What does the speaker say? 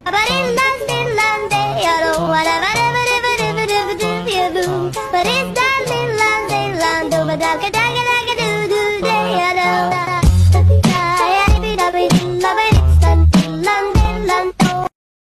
But in that little day, I don't whatever, but it's that little day, I don't, but I can do day, I don't.